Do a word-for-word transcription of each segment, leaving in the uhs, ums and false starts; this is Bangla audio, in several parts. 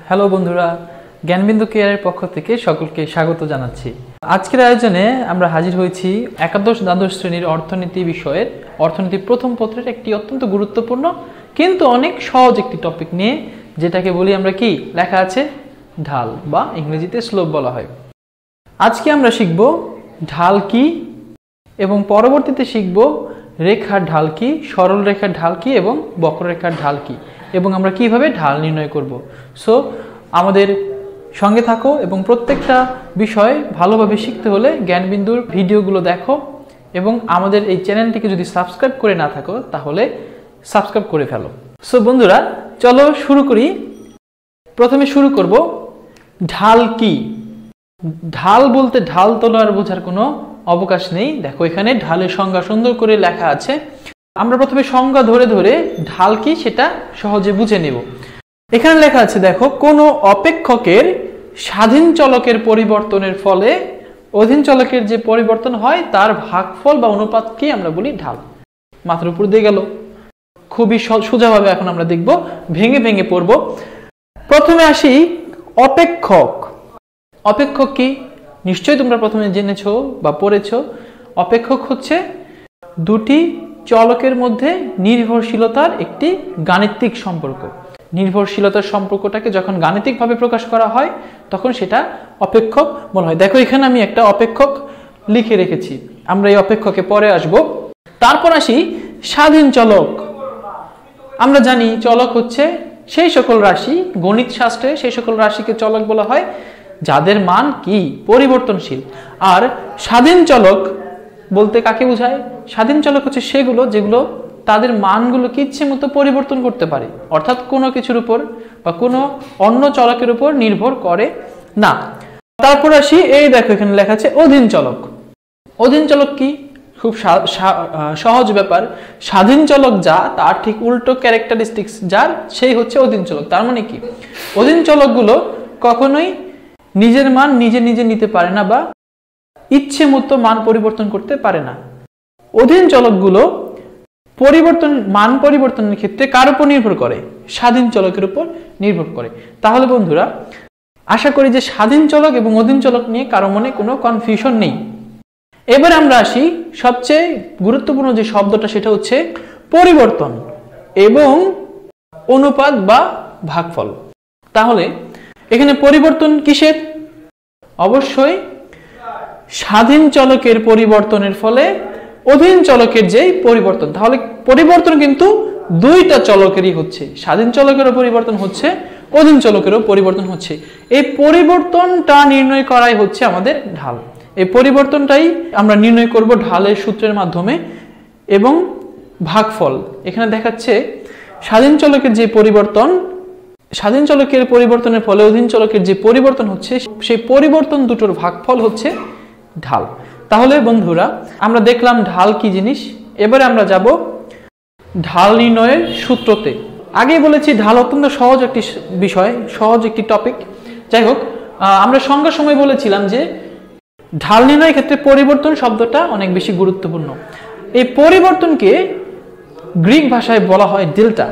হ্যালো বন্ধুরা, জ্ঞানবিন্দু কেয়ারের পক্ষ থেকে সকলকে স্বাগত জানাচ্ছি। আজকের আয়োজনে আমরা হাজির হয়েছি একাদশ দ্বাদশ শ্রেণীর অর্থনীতি বিষয়ের অর্থনীতি প্রথম পত্রের একটি অত্যন্ত গুরুত্বপূর্ণ কিন্তু অনেক সহজ একটি টপিক নিয়ে, যেটাকে বলি আমরা কি লেখা আছে ঢাল বা ইংরেজিতে স্লোপ বলা হয়। আজকে আমরা শিখব ঢাল কি এবং পরবর্তীতে শিখব রেখার ঢাল কি, সরল রেখার ঢাল কি এবং বক্ররেখার ঢাল কি, এবং আমরা কিভাবে ঢাল নির্ণয় করব। সো আমাদের সঙ্গে থাকো এবং প্রত্যেকটা বিষয় ভালোভাবে শিখতে হলে জ্ঞানবিন্দুর ভিডিওগুলো দেখো এবং আমাদের এই চ্যানেলটিকে যদি সাবস্ক্রাইব করে না থাকো তাহলে সাবস্ক্রাইব করে ফেলো। সো বন্ধুরা, চলো শুরু করি। প্রথমে শুরু করব ঢাল কি। ঢাল বলতে ঢাল তলোয়ার বোঝার কোনো অবকাশ নেই। দেখো এখানে ঢালের সংজ্ঞা সুন্দর করে লেখা আছে। আমরা প্রথমে সংজ্ঞা ধরে ধরে ঢাল কি সেটা সহজে বুঝে নেব। এখানে লেখা আছে, দেখো, কোনো অপেক্ষকের স্বাধীন চলকের পরিবর্তনের ফলে অধীন চলকের যে পরিবর্তন হয় তার ভাগফল বা অনুপাতকে আমরা বলি ঢাল। মাথার উপর দিয়ে গেল, খুবই সোজাভাবে এখন আমরা দেখব, ভেঙে ভেঙে পড়ব। প্রথমে আসি অপেক্ষক। অপেক্ষক কি নিশ্চয়ই তোমরা প্রথমে জেনেছো বা পড়েছো। অপেক্ষক হচ্ছে দুটি চলকের মধ্যে নির্ভরশীলতার একটি গাণিতিক সম্পর্ক। নির্ভরশীলতার সম্পর্কটাকে যখন গাণিতিকভাবে প্রকাশ করা হয় তখন সেটা অপেক্ষক বলা হয়। দেখো এখানে আমি একটা অপেক্ষক লিখে রেখেছি, আমরা এই অপেক্ষকে পরে আসব। তারপর আসি স্বাধীন চলক। আমরা জানি চলক হচ্ছে সেই সকল রাশি, গণিত শাস্ত্রে সেই সকল রাশিকে চলক বলা হয় যাদের মান কি পরিবর্তনশীল। আর স্বাধীন চলক বলতে কাকে বোঝায়? স্বাধীন চলক হচ্ছে সেগুলো যেগুলো তাদের মানগুলোকে ইচ্ছে মতো পরিবর্তন করতে পারে, অর্থাৎ কোনো কিছুর উপর বা কোনো অন্য চলকের উপর নির্ভর করে না। তারপর আসি, এই দেখো এখানে লেখা আছে অধীন চলক। অধীন চলক কি? খুব সহজ ব্যাপার। স্বাধীন চলক যা, তার ঠিক উল্টো ক্যারেক্টারিস্টিক্স যার, সেই হচ্ছে অধীন চলক। তার মানে কি, অধীন চলকগুলো কখনোই নিজের মান নিজে নিজে নিতে পারে না বা ইচ্ছে মতো মান পরিবর্তন করতে পারে না। অধীন চলকগুলো পরিবর্তন মান পরিবর্তনের ক্ষেত্রে কার উপর নির্ভর করে? স্বাধীন চলকের উপর নির্ভর করে। তাহলে বন্ধুরা, আশা করি যে স্বাধীন চলক এবং অধীন চলক নিয়ে কারো মনে কোনো কনফিউশন নেই। এবার আমরা আসি সবচেয়ে গুরুত্বপূর্ণ যে শব্দটা, সেটা হচ্ছে পরিবর্তন এবং অনুপাত বা ভাগফল। তাহলে এখানে পরিবর্তন কিসের? অবশ্যই স্বাধীন চলকের পরিবর্তনের ফলে অধীন চলকের যে পরিবর্তন। তাহলে পরিবর্তন কিন্তু দুইটা চলকেরই হচ্ছে, স্বাধীন চলকেরও পরিবর্তন হচ্ছে, অধীন চলকেরও পরিবর্তন হচ্ছে। এই পরিবর্তনটা নির্ণয় করাই হচ্ছে আমাদের ঢাল। এই পরিবর্তনটাই আমরা নির্ণয় করব ঢালের সূত্রের মাধ্যমে। এবং ভাগফল এখানে দেখাচ্ছে স্বাধীন চলকের যে পরিবর্তন, স্বাধীন চলকের পরিবর্তনের ফলে অধীন চলকের যে পরিবর্তন হচ্ছে, সেই পরিবর্তন দুটোর ভাগফল হচ্ছে ঢাল। তাহলে বন্ধুরা, আমরা দেখলাম ঢাল কি জিনিস। এবারে আমরা যাব ঢাল নির্ণয়ের সূত্রতে। আগে বলেছি ঢাল অত্যন্ত সহজ একটি বিষয়, সহজ একটি টপিক। যাই হোক, আমরা সংজ্ঞার সময় বলেছিলাম যে ঢাল নির্ণয়ের ক্ষেত্রে পরিবর্তন শব্দটা অনেক বেশি গুরুত্বপূর্ণ। এই পরিবর্তনকে গ্রিক ভাষায় বলা হয় ডেল্টা।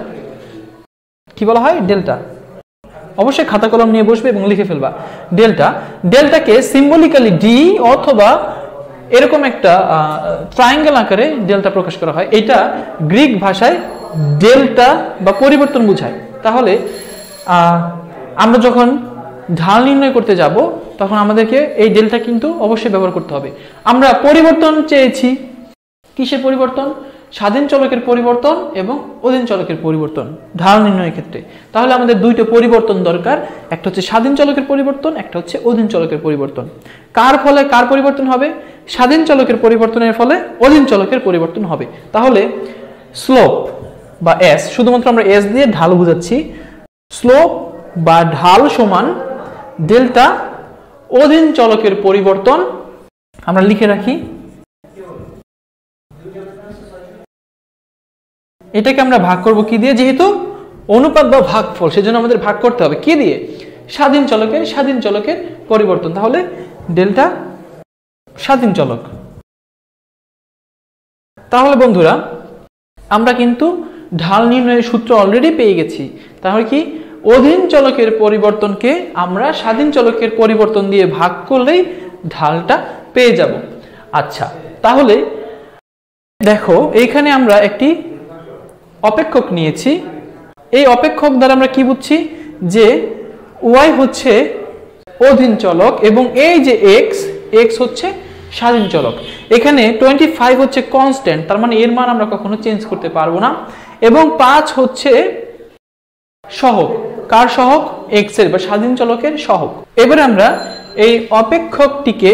কি বলা হয়? ডেল্টা। অবশ্যই খাতা কলম নিয়ে বসবে এবং লিখে ফেলবা ডেল্টা। ডেল্টাকে সিম্বলিক্যালি ডি অথবা এরকম একটা ট্রায়াঙ্গেল আকারে ডেল্টা প্রকাশ করা হয়। এটা গ্রিক ভাষায় ডেল্টা বা পরিবর্তন বোঝায়। তাহলে আমরা যখন ঢাল নির্ণয় করতে যাব তখন আমাদেরকে এই ডেল্টা কিন্তু অবশ্যই ব্যবহার করতে হবে। আমরা পরিবর্তন চেয়েছি, কিসের পরিবর্তন? স্বাধীন চলকের পরিবর্তন এবং অধীন চলকের পরিবর্তন ঢাল নির্ণয়ের ক্ষেত্রে। তাহলে আমাদের দুইটা পরিবর্তন দরকার, একটা হচ্ছে স্বাধীন চলকের পরিবর্তন, একটা হচ্ছে অধীন চলকের পরিবর্তন। কার ফলে কার পরিবর্তন হবে? স্বাধীন চলকের পরিবর্তনের ফলে অধীন চলকের পরিবর্তন হবে। তাহলে স্লোপ বা এস, শুধুমাত্র আমরা এস দিয়ে ঢাল বোঝাচ্ছি। স্লোপ বা ঢাল সমান ডেল্টা অধীন চলকের পরিবর্তন। আমরা লিখে রাখি, এটাকে আমরা ভাগ করব কি দিয়ে? যেহেতু অনুপাত বা ভাগফল, সেজন্য আমাদের ভাগ করতে হবে কি দিয়ে? স্বাধীন চলকের স্বাধীন চলকের পরিবর্তন। তাহলে ডেল্টা স্বাধীন চলক। তাহলে বন্ধুরা, আমরা কিন্তু ঢাল নির্ণয়ের সূত্র অলরেডি পেয়ে গেছি। তাহলে কি অধীন চলকের পরিবর্তনকে আমরা স্বাধীন চলকের পরিবর্তন দিয়ে ভাগ করলেই ঢালটা পেয়ে যাব। আচ্ছা, তাহলে দেখো এইখানে আমরা একটি অপেক্ষক নিয়েছি। এই অপেক্ষক দ্বারা আমরা কি বুঝছি যে ওয়াই হচ্ছে অধীন চলক এবং এই যে এক্স এক্স হচ্ছে স্বাধীন চলক। এখানে টোয়েন্টি ফাইভ হচ্ছে কনস্ট্যান্ট, তার মানে এর মান আমরা কখনো চেঞ্জ করতে পারবো না। এবং পাঁচ হচ্ছে সহগ। কার সহগ? এক্স এর বা স্বাধীন চলকের সহগ। এবারে আমরা এই অপেক্ষকটিকে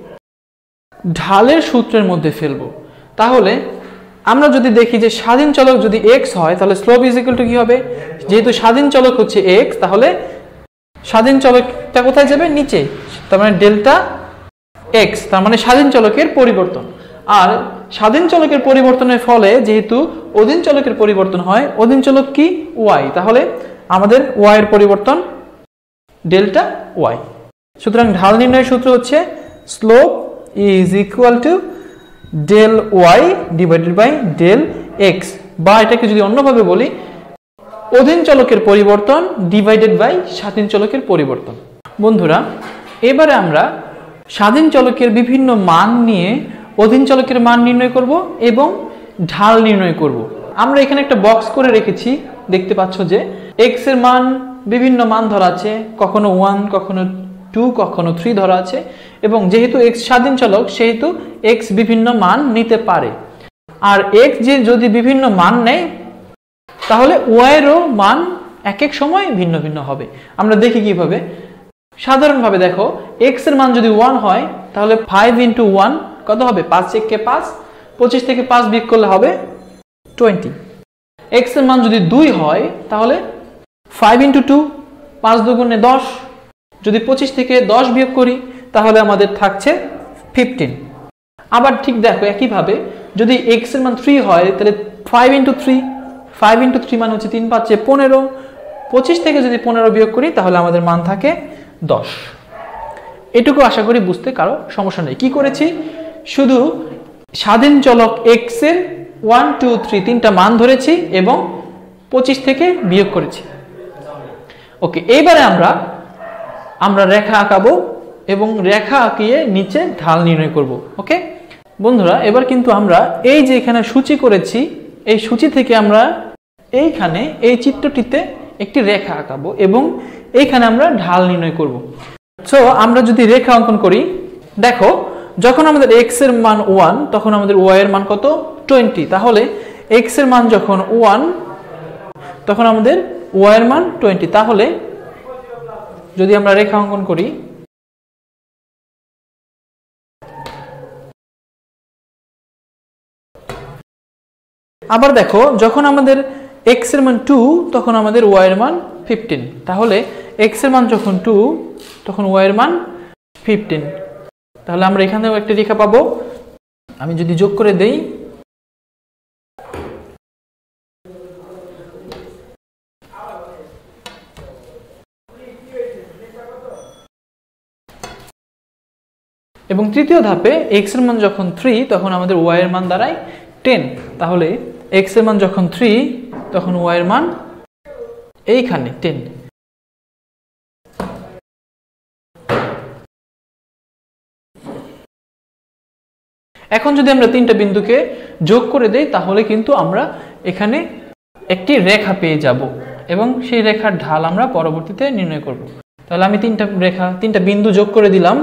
ঢালের সূত্রের মধ্যে ফেলবো। তাহলে আমরা যদি দেখি যে স্বাধীন চলক যদি এক্স হয় তাহলে স্লোপ ইজ ইকুয়াল টু কি হবে? যেহেতু স্বাধীন চলক হচ্ছে এক্স, তাহলে স্বাধীন চলকটা কোথায় যাবে? নিচে। তার মানে ডেল্টা এক্স, তার মানে স্বাধীন চলকের পরিবর্তন। আর স্বাধীন চলকের পরিবর্তনের ফলে যেহেতু অধীন চলকের পরিবর্তন হয়, অধীন চলক কি? ওয়াই। তাহলে আমাদের ওয়াই এর পরিবর্তন ডেল্টা ওয়াই। সুতরাং ঢাল নির্ণয়ের সূত্র হচ্ছে slope is equal to del y divided by del x, বা এটাকে যদি অন্যভাবে বলি অধীন চলকের পরিবর্তন ডিভাইডেড বাই স্বাধীন চলকের পরিবর্তন। বন্ধুরা, এবারে আমরা স্বাধীন চলকের বিভিন্ন মান নিয়ে অধীন চলকের মান নির্ণয় করব এবং ঢাল নির্ণয় করব। আমরা এখানে একটা বক্স করে রেখেছি, দেখতে পাচ্ছ যে এক্স এর মান বিভিন্ন মান ধরা আছে, কখনো ওয়ান, কখনো টু, কখনো থ্রি ধরা আছে। এবং যেহেতু এক্স স্বাধীন চলক সেহেতু এক্স বিভিন্ন মান নিতে পারে। আর এক্স যে যদি বিভিন্ন মান নেয় তাহলে ওয়াই এরও মান এক এক সময় ভিন্ন ভিন্ন হবে। আমরা দেখি কিভাবে। সাধারণভাবে দেখো, এক্স এর মান যদি ওয়ান হয় তাহলে ফাইভ ইন্টু ওয়ান কত হবে? পাঁচ একে পাঁচ, পঁচিশ থেকে পাঁচ বিয়োগ করলে হবে টোয়েন্টি। এক্স এর মান যদি দুই হয় তাহলে ফাইভ ইন্টু টু, পাঁচ দুগুণে দশ। যদি পঁচিশ থেকে দশ বিয়োগ করি তাহলে আমাদের থাকছে ফিফটিন। আবার ঠিক দেখো একইভাবে যদি এক্স এর মান থ্রি হয় তাহলে five into three, five into three মানে হচ্ছে তিন পাঁচে পনেরো। পঁচিশ থেকে যদি পনেরো বিয়োগ করি তাহলে আমাদের মান থাকে দশ। এটুকু আশা করি বুঝতে কারো সমস্যা নেই। কি করেছি? শুধু স্বাধীন চলক এক্স এর ওয়ান টু থ্রি তিনটা মান ধরেছি এবং পঁচিশ থেকে বিয়োগ করেছি। ওকে, এইবারে আমরা আমরা রেখা আঁকাবো এবং রেখা আঁকিয়ে নিচে ঢাল নির্ণয় করব। ওকে বন্ধুরা, এবার কিন্তু আমরা এই যে এখানে সূচি করেছি, এই সূচি থেকে আমরা এইখানে এই চিত্রটিতে একটি রেখা আঁকাবো এবং এইখানে আমরা ঢাল নির্ণয় করব। সো আমরা যদি রেখা অঙ্কন করি, দেখো যখন আমাদের এক্স এর মান ওয়ান তখন আমাদের ওয়াই এর মান কত? টোয়েন্টি। তাহলে এক্স এর মান যখন ওয়ান তখন আমাদের ওয়াই এর মান টোয়েন্টি। তাহলে যদি আমরা রেখা অঙ্কন করি, আবার দেখো যখন আমাদের এক্স এর মান টু তখন আমাদের ওয়াই এর মান ফিফটিন। তাহলে এক্স এর মান যখন টু তখন ওয়াই এর মান ফিফটিন। তাহলে আমরা এখানেও একটা রেখা পাবো। আমি যদি যোগ করে দেই, এবং তৃতীয় ধাপে এক্স এর মান যখন থ্রি তখন আমাদের ওয়াই এর মান দাঁড়ায় টেন। তাহলে এক্স এর মান যখন থ্রি তখন ওয়াই এর মান এইখানে টেন। এখন যদি আমরা তিনটা বিন্দুকে যোগ করে দেই তাহলে কিন্তু আমরা এখানে একটি রেখা পেয়ে যাব এবং সেই রেখার ঢাল আমরা পরবর্তীতে নির্ণয় করব। তাহলে আমি তিনটা রেখা তিনটা বিন্দু যোগ করে দিলাম।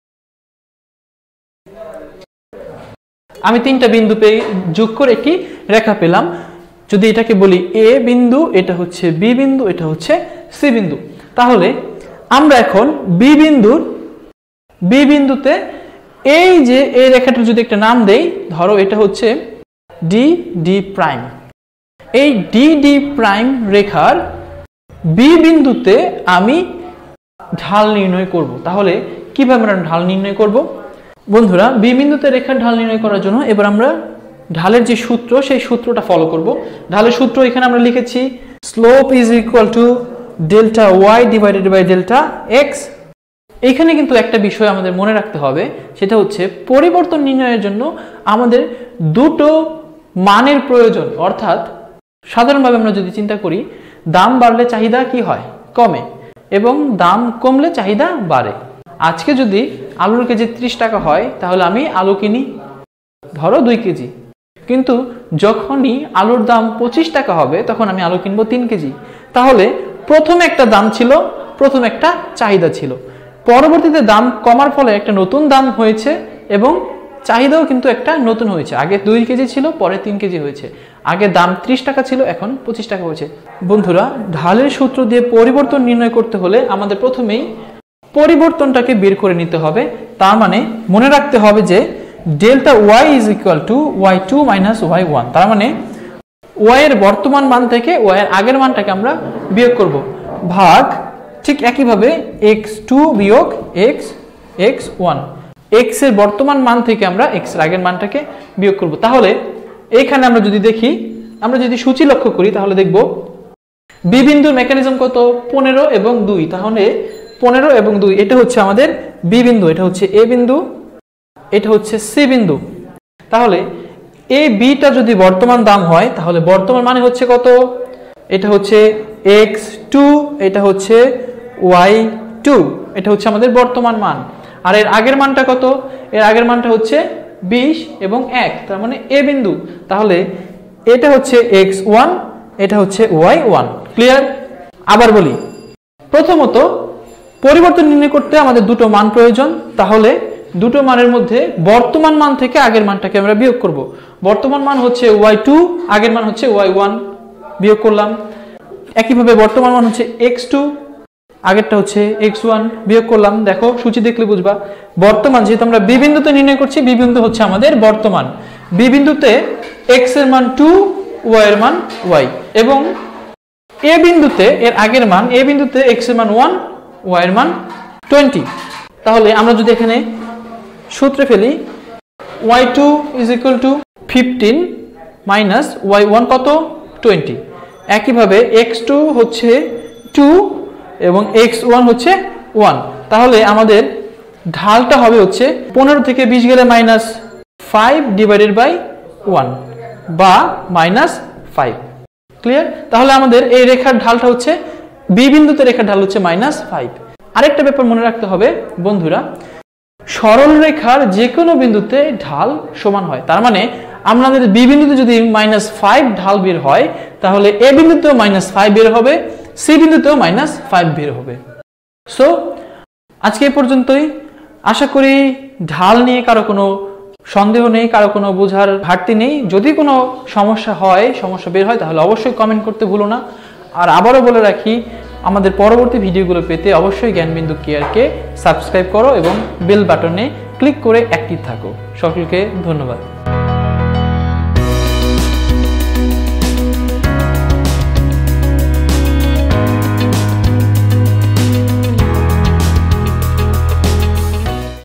আমি তিনটা বিন্দু পেয়ে যোগ করে একটি রেখা পেলাম। যদি এটাকে বলি এ বিন্দু, এটা হচ্ছে বি বিন্দু, এটা হচ্ছে সি বিন্দু। তাহলে আমরা এখন বি বিন্দুর বি বিন্দুতে এই যে এই রেখাটার যদি একটা নাম দেই, ধরো এটা হচ্ছে ডি ডি প্রাইম। এই ডি ডি প্রাইম রেখার বি বিন্দুতে আমি ঢাল নির্ণয় করব। তাহলে কিভাবে আমরা ঢাল নির্ণয় করব? বন্ধুরা, বি বিন্দুতে রেখার ঢাল নির্ণয় করার জন্য এবার আমরা ঢালের যে সূত্র সেই সূত্রটা ফলো করব। ঢালের সূত্র এখানে আমরা লিখেছি slope is equal to delta y divided by delta x. এখানে কিন্তু একটা বিষয় আমাদের মনে রাখতে হবে, সেটা হচ্ছে পরিবর্তন নির্ণয়ের জন্য আমাদের দুটো মানের প্রয়োজন। অর্থাৎ সাধারণভাবে আমরা যদি চিন্তা করি দাম বাড়লে চাহিদা কি হয়? কমে, এবং দাম কমলে চাহিদা বাড়ে। আজকে যদি আলুর কেজি ত্রিশ টাকা হয় তাহলে আমি আলু কিনি ধরো দুই কেজি, কিন্তু যখনই আলুর দাম পঁচিশ টাকা হবে তখন আমি আলু কিনবো তিন কেজি। তাহলে প্রথমে একটা দাম ছিল, প্রথম একটা চাহিদা ছিল, পরবর্তীতে দাম কমার ফলে একটা নতুন দাম হয়েছে এবং চাহিদাও কিন্তু একটা নতুন হয়েছে। আগে দুই কেজি ছিল, পরে তিন কেজি হয়েছে। আগে দাম ত্রিশ টাকা ছিল, এখন পঁচিশ টাকা হয়েছে। বন্ধুরা, ঢালের সূত্র দিয়ে পরিবর্তন নির্ণয় করতে হলে আমাদের প্রথমেই পরিবর্তনটাকে বের করে নিতে হবে। তার মানে মনে রাখতে হবে যে delta y is equal to y two minus y one. তার মানে ওয়াই এর বর্তমান মান থেকে ওয়াই এর আগের মানটাকে আমরা বিয়োগ করব, ভাগ ঠিক একইভাবে এক্স টু বিয়োগ এক্স এক্স ওয়ান। এক্স এর বর্তমান মান থেকে আমরা এক্স এর আগের মানটাকে বিয়োগ করব। তাহলে এখানে আমরা যদি দেখি, আমরা যদি সূচি লক্ষ্য করি তাহলে দেখব বি বিন্দুর মেকানিজম কত? পনেরো এবং দুই। তাহলে পনেরো এবং দুই, এটা হচ্ছে আমাদের বি বিন্দু, এটা হচ্ছে এ বিন্দু, এটা হচ্ছে সি বিন্দু। তাহলে এ বিটা যদি বর্তমান দাম হয় তাহলে বর্তমান মানে হচ্ছে কত? এটা হচ্ছে এক্স টু, এটা হচ্ছে ওয়াই টু, এটা হচ্ছে আমাদের বর্তমান মান। আর এর আগের মানটা কত? এর আগের মানটা হচ্ছে বিশ এবং এক, তার মানে এ বিন্দু। তাহলে এটা হচ্ছে এক্স ওয়ান, এটা হচ্ছে ওয়াই ওয়ান। ক্লিয়ার? আবার বলি, প্রথমত পরিবর্তন নির্ণয় করতে আমাদের দুটো মান প্রয়োজন। তাহলে দুটো মানের মধ্যে বর্তমান মান থেকে আগের মানটাকে আমরা বিয়োগ করব। বর্তমান মান হচ্ছে ওয়াই টু, আগের মান হচ্ছে ওয়াই ওয়ান, বিয়োগ করলাম। একইভাবে বর্তমান মান হচ্ছে এক্স টু, আগেরটা হচ্ছে এক্স ওয়ান, বিয়োগ করলাম। দেখো সূচি দেখলে বুঝবা বর্তমান, যেহেতু আমরা বি বিন্দুতে নির্ণয় করছি, বি বিন্দু হচ্ছে আমাদের বর্তমান। বি বিন্দুতে এক্স এর মান টু, ওয়াই এর মান ওয়াই, এবং এ বিন্দুতে এর আগের মান, এ বিন্দুতে এক্স এর মান ওয়ান, ওয়াই এর মান টোয়েন্টি। তাহলে আমরা যদি এখানে সূত্রে ফেলি, y two is equal to fifteen minus y one কত? টোয়েন্টি। একইভাবে এক্স টু হচ্ছে টু এবং এক্স ওয়ান হচ্ছে ওয়ান। তাহলে আমাদের ঢালটা হবে হচ্ছে পনেরো থেকে বিশ গেলে minus five divided by one বা মাইনাস ফাইভ। ক্লিয়ার? তাহলে আমাদের এই রেখার ঢালটা হচ্ছে, বি বিন্দুতে রেখার ঢাল হচ্ছে মাইনাস ফাইভ। আরেকটা ব্যাপার মনে রাখতে হবে বন্ধুরা, সরল রেখার যে কোনো বিন্দুতে ঢাল সমান হয়। তার মানে আমাদের বি বিন্দুতে যদি মাইনাস ফাইভ ঢাল বের হয় তাহলে এ বিন্দুতেও মাইনাস ফাইভ বের হবে, সি বিন্দুতেও মাইনাস ফাইভ বের হবে। সো আজকে এই পর্যন্তই। আশা করি ঢাল নিয়ে কারো কোনো সন্দেহ নেই, কারো কোনো বোঝার ঘাটতি নেই। যদি কোনো সমস্যা হয়, সমস্যা বের হয়, তাহলে অবশ্যই কমেন্ট করতে ভুলো না। আর আবারও বলে রাখি, আমাদের পরবর্তী ভিডিওগুলো পেতে অবশ্যই জ্ঞানবিন্দু কেয়ারকে সাবস্ক্রাইব করো এবং বেল বাটনে ক্লিক করে অ্যাক্টিভ থাকো। সকলকে ধন্যবাদ।